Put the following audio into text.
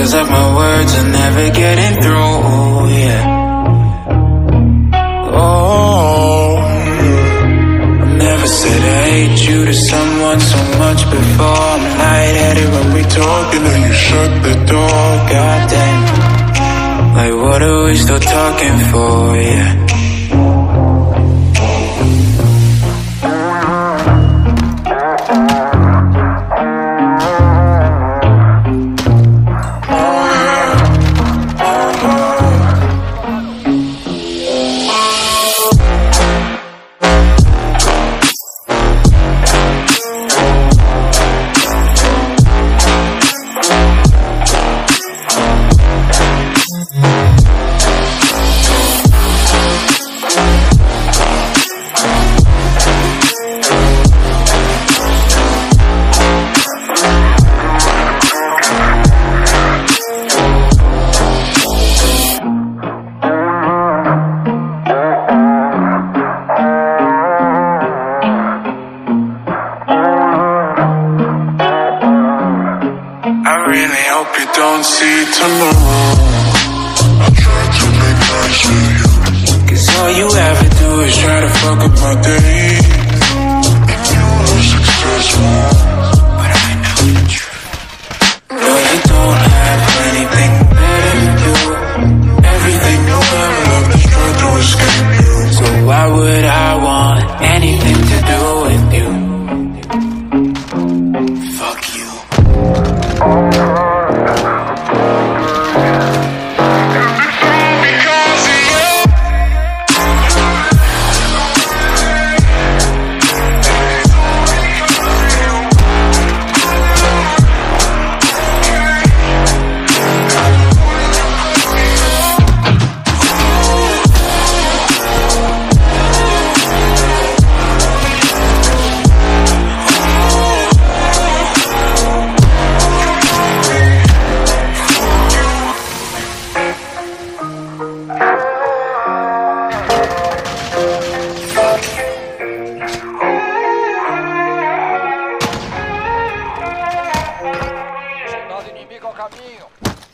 Feels like my words are never getting through, yeah. Oh, I never said I hate you to someone so much before. I'm lightheaded when we talk and then you shut the door. Goddamn, like what are we still talking for, yeah. I really hope you don't see tomorrow. I try to make nice with you, 'cause all you ever do is try to fuck up my day. And you are successful, but I know the truth. No, you don't have anything better to do. Everything you ever loved is trying to escape you. So why would I want anything to do with you? Fuck you. Nosso inimigo ao caminho.